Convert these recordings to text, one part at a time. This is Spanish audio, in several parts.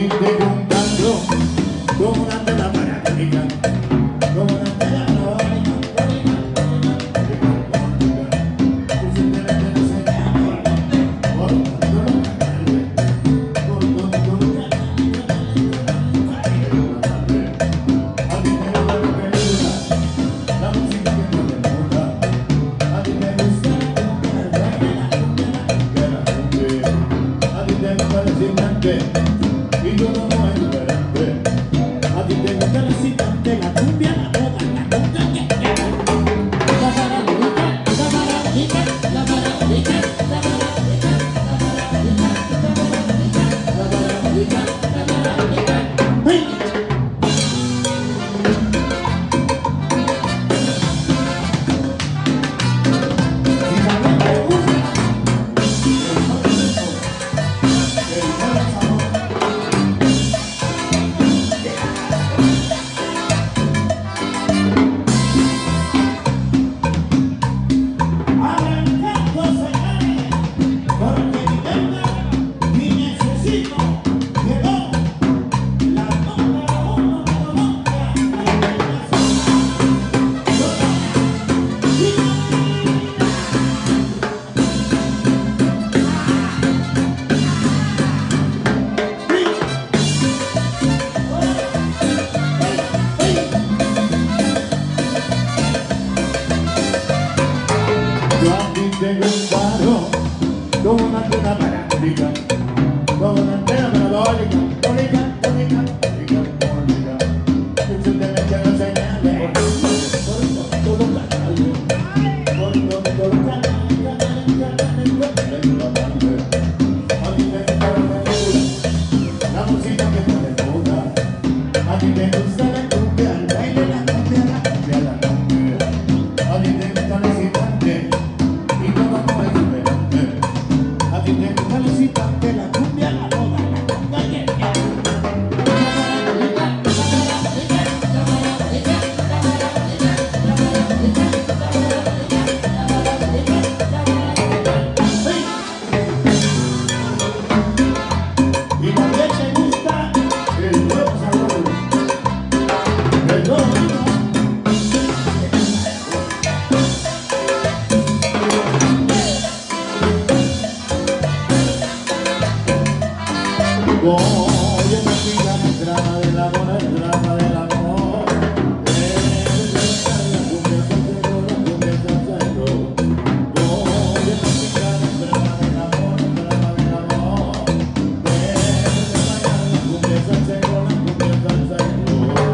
viste juntando con una tela parabólica, con una tela parabólica, tú siempre me enseñas por todo lo que por todo lo que a ti te gusta lo que le gusta, la música que no te gusta, a ti te gusta a ti te gusta el citante y yo no soy diferente. A ti te gusta el citante, la cumbia, la moda, la cumbia que quiera. La maravilla, la maravilla, la maravilla, la maravilla, la maravilla, la maravilla, la maravilla. Tengo un carro con una antena parabólica, con una antena parabólica, bólica, bólica, bólica, bólica. Constantemente nos señales por todo el canal, por todo el canal. A ti te gusta lo que te gusta, la música que no te gusta. A ti te gusta la cumbia, el baile, la cumbia, la cumbia, la cumbia. A ti te gusta el excitante. A ti te gusta el excitante, la cumbia, la moda, la cumbia que quiera. Y también te gusta el nuevo sabor, el nuevo sabor. Voy a investigar el drama del amor, el drama del amor. La cumbia salsero, la cumbia salsero. Voy a investigar el drama del amor, el drama del amor. La cumbia salsero, la cumbia salsero.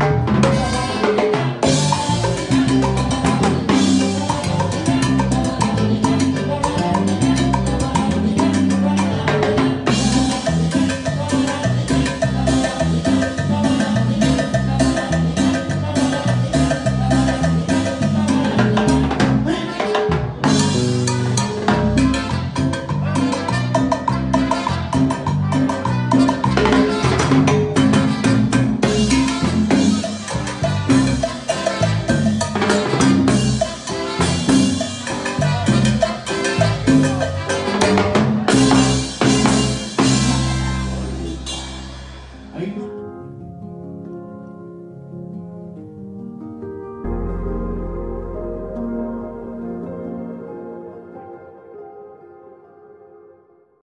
Ahí